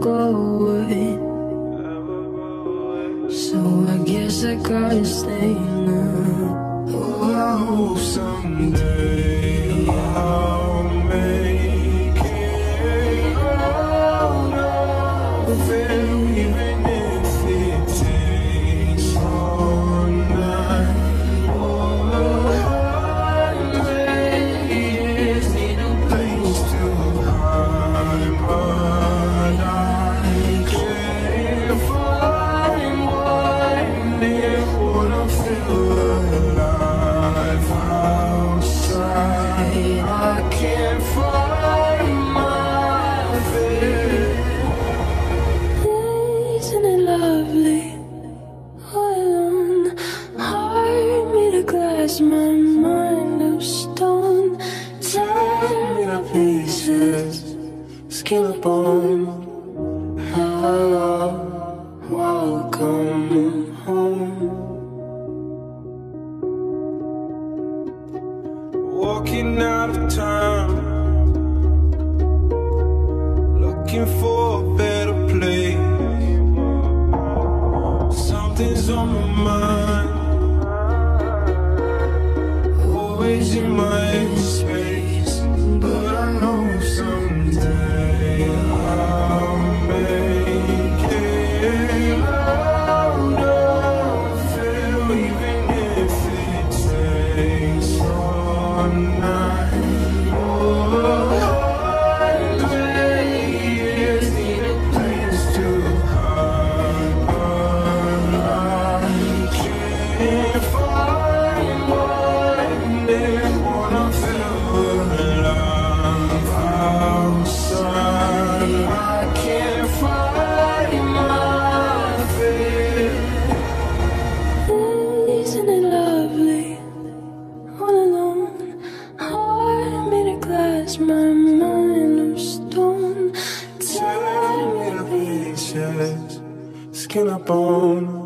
go away. So I guess I gotta stay now. Oh, I hope someday I'll make it out of it, even if it takes all night. Oh, I just need a place to hide, but I can't find one near what I feel alive outside. I can't find my fear. Isn't it lovely? All alone, heart made of glass, my mind of stone. Tear me to pieces, skin and bone. Welcome home. Walking out of town, looking for a better place. Something's on my mind, always in my space. But I know someday I'll make it out of it, even if it takes all night. Oh, I just need a place to hide, but I can't find one there when I feel alive outside. I can't find my fear. Isn't it lovely? All alone, heart made of glass, my mind of stone. Tear me to pieces, skin and bone.